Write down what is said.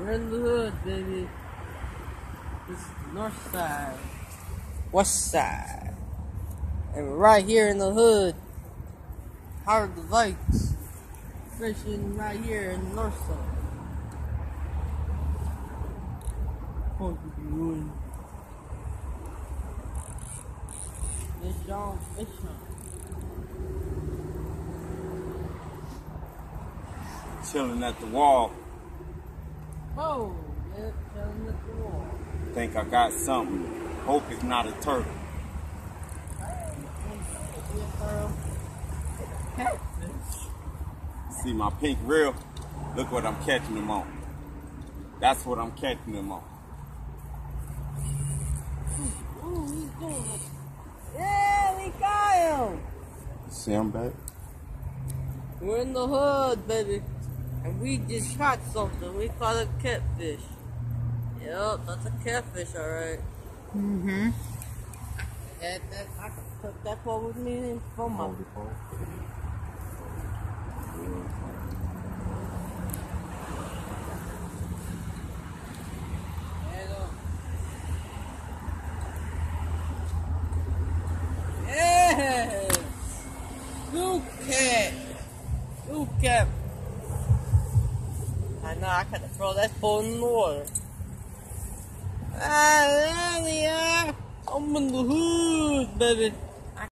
We're in the hood, baby. This is the north side, west side, and we're right here in the hood. Howard the Vikes, fishing right here in the north side. What are you doing? This John fishing. Chilling at the wall. Oh, yeah, chilling at the wall. Think I got something. Hope it's not a turtle. Catfish. See my pink reel? Look what I'm catching them on. That's what I'm catching them on. Ooh, he's doing it. Yeah, we got him. See him back? We're in the hood, baby. And we just caught something. We caught a catfish. Yep, that's a catfish, alright. Mm-hmm. I can put that pole with me for my pole. Yes! Blue cat! Blue cat! I know, I gotta throw that pole in the water. Ah, there we are! I'm in the hood, baby.